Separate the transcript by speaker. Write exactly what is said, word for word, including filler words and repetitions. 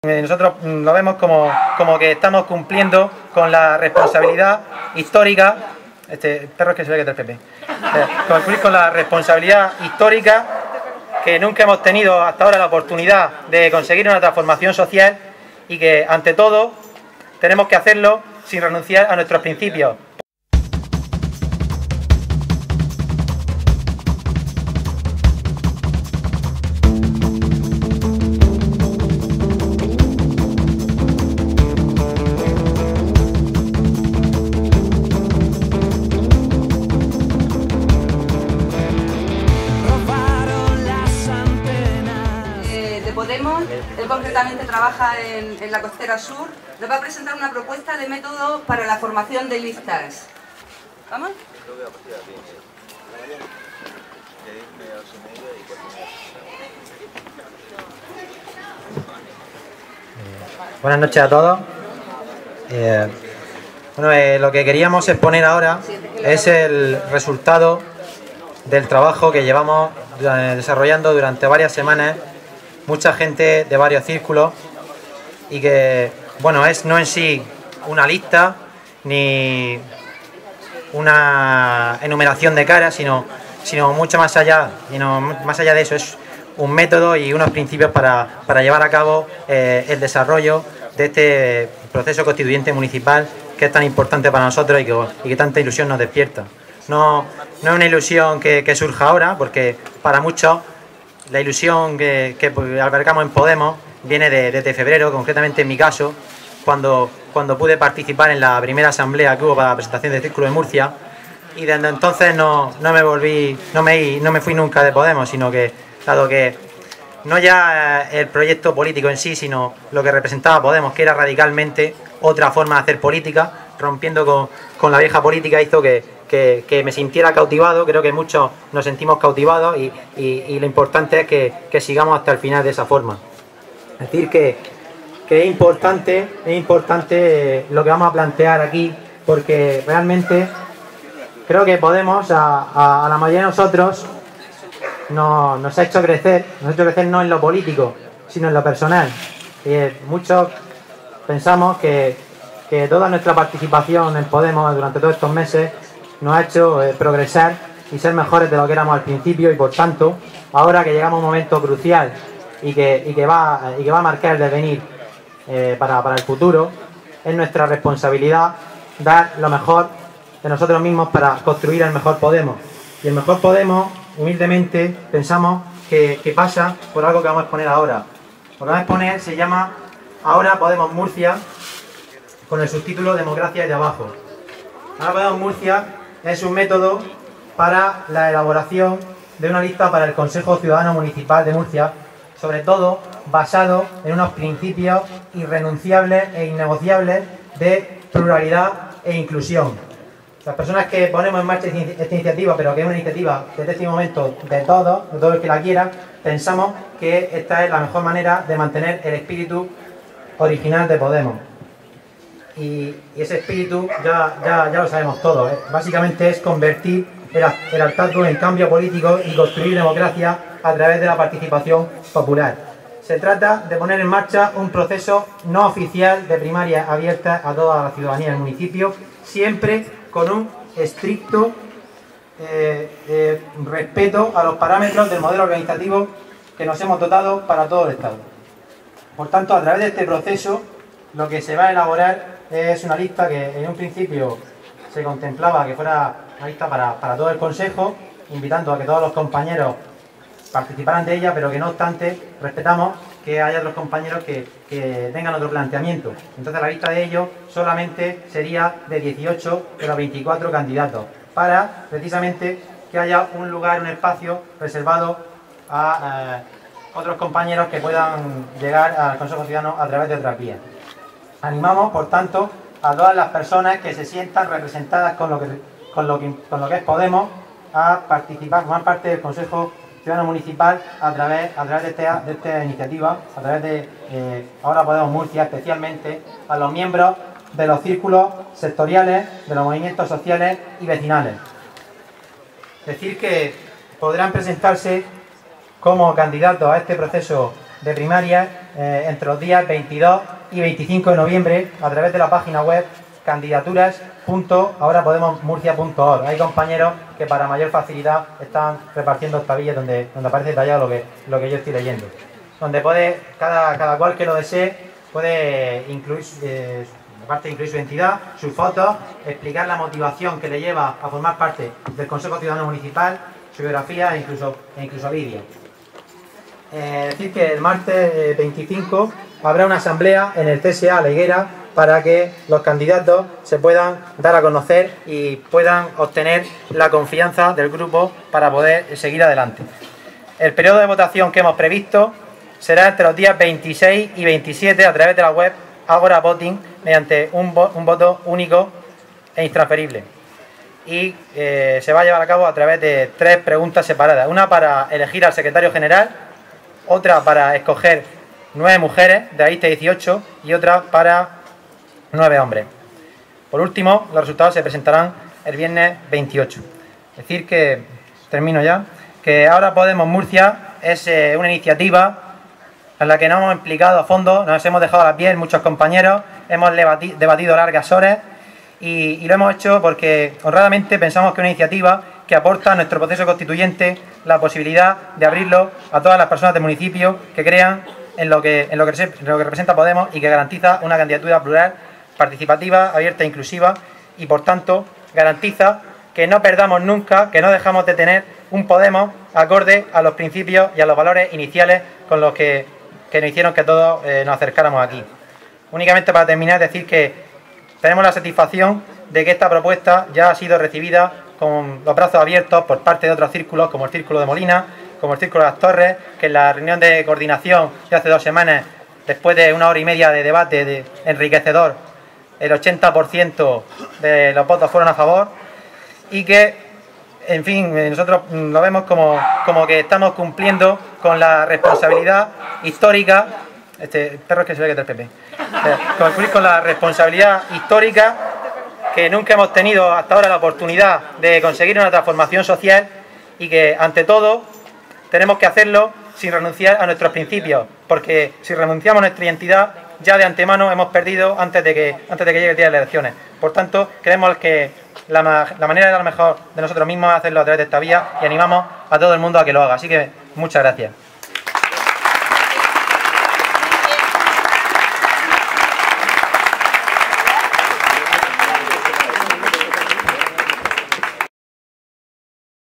Speaker 1: Nosotros lo vemos como, como que estamos cumpliendo con la responsabilidad histórica, este perro es que se ve que es del P P, eh, cumplir con la responsabilidad histórica que nunca hemos tenido hasta ahora la oportunidad de conseguir una transformación social y que ante todo tenemos que hacerlo sin renunciar a nuestros principios.
Speaker 2: Podemos, él concretamente trabaja en, en la Costera Sur, nos va a presentar una propuesta de método para la formación de listas. ¿Vamos?
Speaker 1: Buenas noches a todos. Eh, bueno, eh, lo que queríamos exponer ahora es el resultado del trabajo que llevamos eh, desarrollando durante varias semanas mucha gente de varios círculos y que, bueno, es no en sí una lista ni una enumeración de caras, sino, sino mucho más allá, sino más allá de eso, es un método y unos principios para, para llevar a cabo eh, el desarrollo de este proceso constituyente municipal que es tan importante para nosotros y que, y que tanta ilusión nos despierta. No, no es una ilusión que, que surja ahora, porque para muchos la ilusión que, que albergamos en Podemos viene de, desde febrero, concretamente en mi caso, cuando, cuando pude participar en la primera asamblea que hubo para la presentación del Círculo de Murcia, y desde entonces no, no me volví, no me, no me fui nunca de Podemos, sino que, dado que no ya el proyecto político en sí, sino lo que representaba Podemos, que era radicalmente otra forma de hacer política, rompiendo con, con la vieja política, hizo que Que, que me sintiera cautivado. Creo que muchos nos sentimos cautivados y, y, y lo importante es que, que sigamos hasta el final de esa forma. Es decir, que, que es importante, es importante lo que vamos a plantear aquí, porque realmente creo que Podemos, a, a, a la mayoría de nosotros, nos, nos ha hecho crecer, nos ha hecho crecer no en lo político, sino en lo personal. Y muchos pensamos que, que toda nuestra participación en Podemos durante todos estos meses nos ha hecho eh, progresar y ser mejores de lo que éramos al principio, y por tanto, ahora que llegamos a un momento crucial y que, y que, va, y que va a marcar el devenir eh, para, para el futuro, es nuestra responsabilidad dar lo mejor de nosotros mismos para construir el mejor Podemos. Y el mejor Podemos, humildemente, pensamos que, que pasa por algo que vamos a exponer ahora. Lo que vamos a exponer se llama Ahora Podemos Murcia, con el subtítulo Democracia de abajo. Ahora Podemos Murcia es un método para la elaboración de una lista para el Consejo Ciudadano Municipal de Murcia, sobre todo basado en unos principios irrenunciables e innegociables de pluralidad e inclusión. Las personas que ponemos en marcha esta iniciativa, pero que es una iniciativa desde este momento de todos, de todo el que la quiera, pensamos que esta es la mejor manera de mantener el espíritu original de Podemos. Y, y ese espíritu ya, ya, ya lo sabemos todos, ¿eh? Básicamente es convertir el, el hartazgo en cambio político y construir democracia a través de la participación popular. Se trata de poner en marcha un proceso no oficial de primaria abierta a toda la ciudadanía del municipio, siempre con un estricto eh, eh, respeto a los parámetros del modelo organizativo que nos hemos dotado para todo el Estado. Por tanto, a través de este proceso, lo que se va a elaborar es una lista que en un principio se contemplaba que fuera una lista para, para todo el Consejo, invitando a que todos los compañeros participaran de ella, pero que no obstante respetamos que haya otros compañeros que, que tengan otro planteamiento. Entonces la lista de ellos solamente sería de dieciocho de los veinticuatro candidatos, para precisamente que haya un lugar, un espacio reservado a eh, otros compañeros que puedan llegar al Consejo Ciudadano a través de otras vías. Animamos, por tanto, a todas las personas que se sientan representadas con lo que, con lo que, con lo que es Podemos a participar, formar parte del Consejo Ciudadano Municipal a través, a través de, este, de esta iniciativa, a través de eh, Ahora Podemos Murcia, especialmente a los miembros de los círculos sectoriales, de los movimientos sociales y vecinales. Decir que podrán presentarse como candidatos a este proceso de primaria eh, entre los días veintidós y veinticinco de noviembre a través de la página web candidaturas punto ahora podemos murcia punto org. Hay compañeros que para mayor facilidad están repartiendo tablillas donde, donde aparece detallado lo que, lo que yo estoy leyendo. Donde puede, cada, cada cual que lo desee, puede incluir, eh, aparte de incluir su identidad, sus fotos, explicar la motivación que le lleva a formar parte del Consejo Ciudadano Municipal, su biografía e incluso, e incluso vídeo. Eh, decir que el martes veinticinco habrá una asamblea en el T S A La Higuera para que los candidatos se puedan dar a conocer y puedan obtener la confianza del grupo para poder seguir adelante. El periodo de votación que hemos previsto será entre los días veintiséis y veintisiete a través de la web Agora Voting mediante un, vo un voto único e intransferible. Y eh, se va a llevar a cabo a través de tres preguntas separadas. Una para elegir al secretario general, otra para escoger nueve mujeres de la lista dieciocho y otra para nueve hombres. Por último, los resultados se presentarán el viernes veintiocho. Es decir que, termino ya, que Ahora Podemos Murcia es eh, una iniciativa en la que nos hemos implicado a fondo, nos hemos dejado la piel muchos compañeros, hemos debatido largas horas y, y lo hemos hecho porque honradamente pensamos que es una iniciativa que aporta a nuestro proceso constituyente la posibilidad de abrirlo a todas las personas del municipio que crean en lo que, en lo que, en lo que representa Podemos y que garantiza una candidatura plural, participativa, abierta e inclusiva y por tanto garantiza que no perdamos nunca, que no dejamos de tener un Podemos acorde a los principios y a los valores iniciales con los que, que nos hicieron que todos eh, nos acercáramos aquí. Únicamente para terminar decir que tenemos la satisfacción de que esta propuesta ya ha sido recibida con los brazos abiertos por parte de otros círculos como el Círculo de Molina, como el Círculo de las Torres, que en la reunión de coordinación de hace dos semanas, después de una hora y media de debate de enriquecedor, el ochenta por ciento de los votos fueron a favor y que, en fin, nosotros lo vemos como, como que estamos cumpliendo con la responsabilidad histórica, este perro es que se ve que es del P P, cumplir con la responsabilidad histórica que nunca hemos tenido hasta ahora la oportunidad de conseguir una transformación social y que, ante todo, tenemos que hacerlo sin renunciar a nuestros principios, porque si renunciamos a nuestra identidad, ya de antemano hemos perdido antes de que, antes de que llegue el día de las elecciones. Por tanto, creemos que la, la manera de dar lo mejor de nosotros mismos es hacerlo a través de esta vía y animamos a todo el mundo a que lo haga. Así que, muchas gracias.